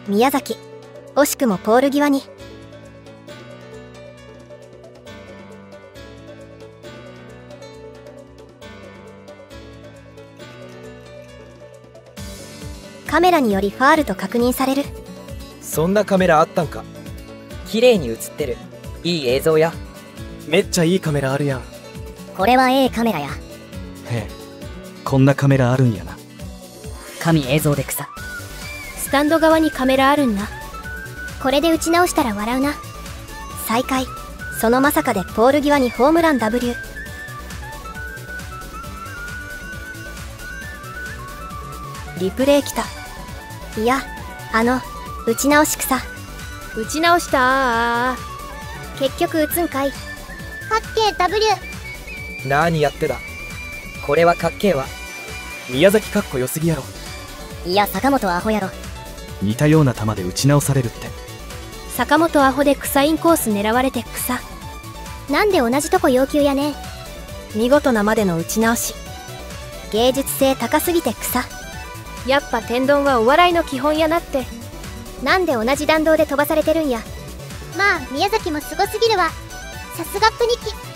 宮崎惜しくもポール際に。カメラによりファールと確認される。 そんなカメラあったんか。 綺麗に映ってる。いい映像や。 めっちゃいいカメラあるやん。 これはカメラや。 へえ、こんなカメラあるんやな。 神映像で草。 スタンド側にカメラあるんな。 これで打ち直したら笑うな。再開。そのまさかでポール際にホームラン W。 リプレイ来た。いや、打ち直し草。 打ち直した結局打つんかい。かっけー W。 何やってだ。 これはかっけえわ。 宮崎かっこよすぎやろ。 いや、坂本アホやろ。 似たような球で打ち直されるって。 坂本アホで草インコース狙われて草。 なんで同じとこ要求やねん。見事なまでの打ち直し。芸術性高すぎて草。 やっぱ天丼はお笑いの基本やなって。 なんで同じ弾道で飛ばされてるんや。まあ宮崎もすごすぎるわ。さすがプニキ。